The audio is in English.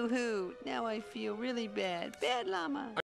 Boo-hoo. Now I feel really bad. Bad llama.